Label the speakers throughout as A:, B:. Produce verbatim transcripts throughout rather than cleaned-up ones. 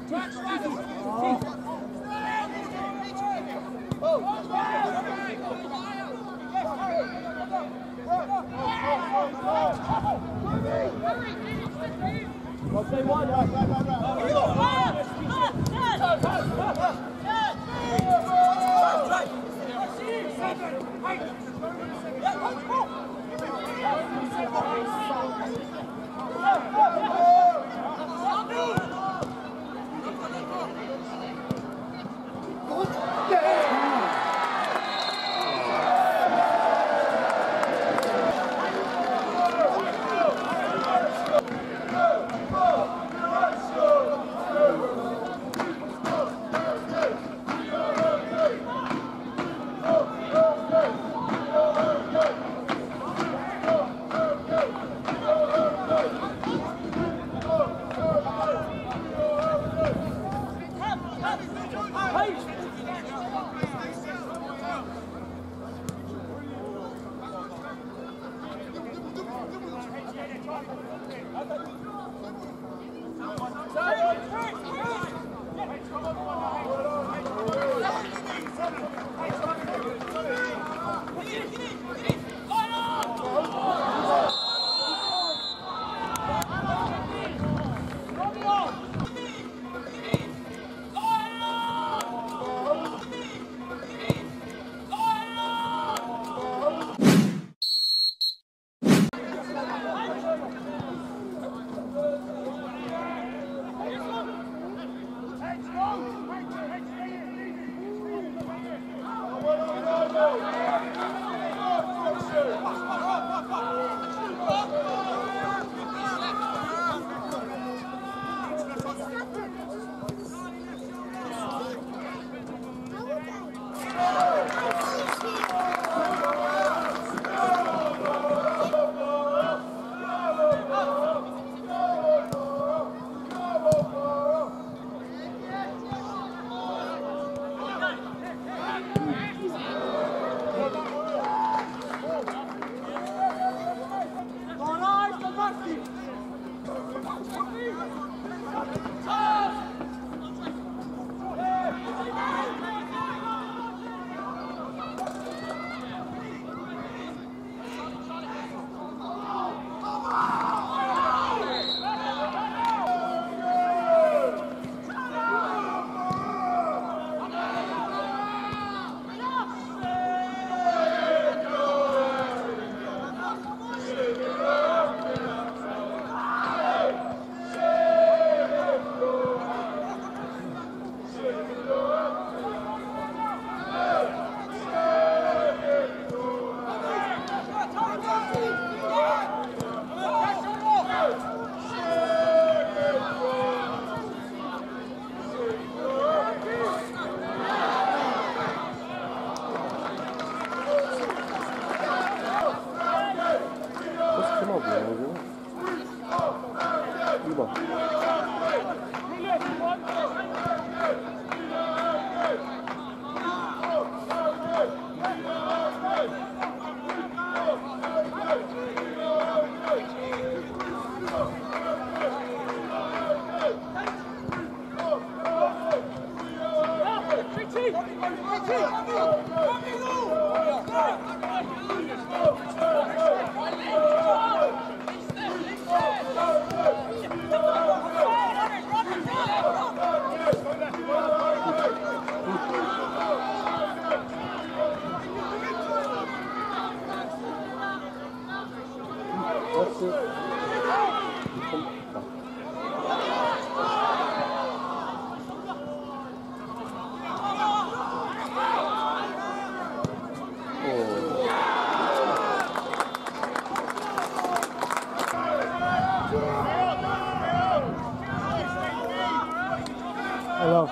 A: Hello.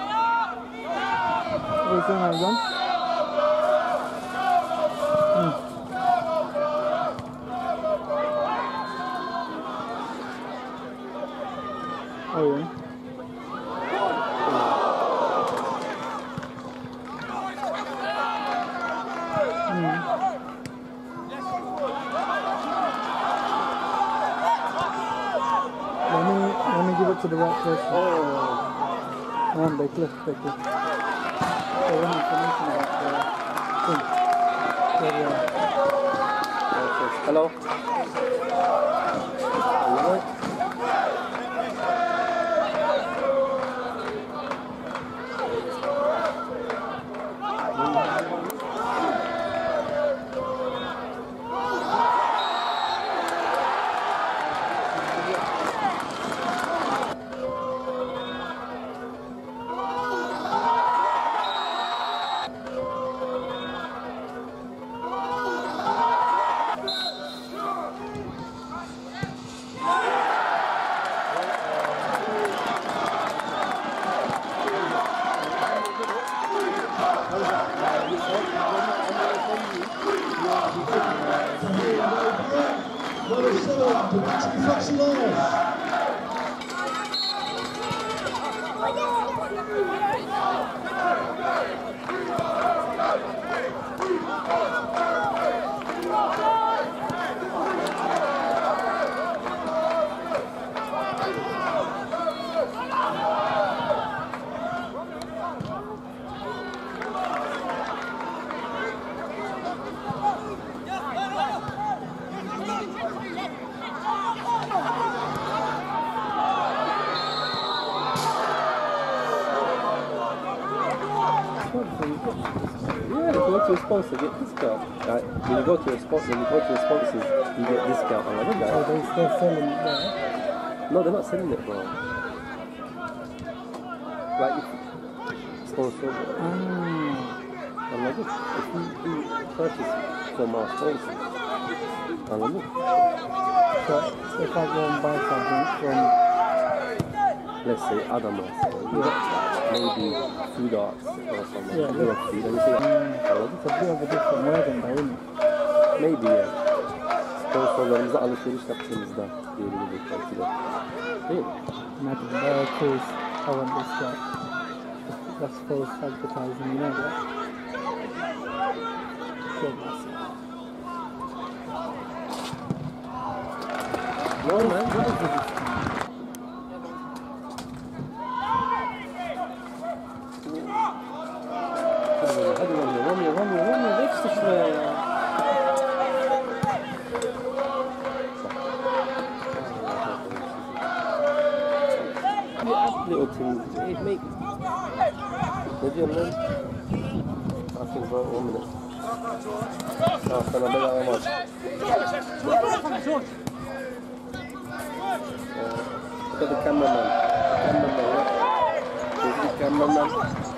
A: What are you saying, John? Hmm. Oh, yeah. Hmm. Let me, let me give it to the right person. Oh. Tamam bekle bekle. Oranın information about the thing. Where you are.
B: Hello. Hello. Yeah, go to a sponsor, get discount. Right? When you go to a sponsor, when you go to a sponsors, you get discount. I love that.
A: Oh, they, they're selling it there.
B: No, they're not selling it, bro. Like, sponsor.
A: Ah.
B: I'm like, if you do purchase from our sponsors, I love it.
A: So if I go and buy something from,
B: Let's say Adamas,
A: yeah,
B: maybe Food Arts or something.
A: Yeah,
B: You know, food, and you say, I love
A: it's a bit of a different wording though, isn't it?
B: it. Maybe, yeah. Sponsorlarımıza alışveriş yaptığımızda diyebiliriz belki de. Değil mi?
A: Imagine they're cruise, I want this guy. That's false advertising, you know that? Good myself.
B: No man, what is this? Hadi Romeo, Romeo, Romeo, Romeo, geç de şuraya ya. You add little things, it make... Ne diyorsun lan? I think bro, one minute. Ah, sana bedava maç. Look at the cameraman. Cameraman, look. There's the cameraman.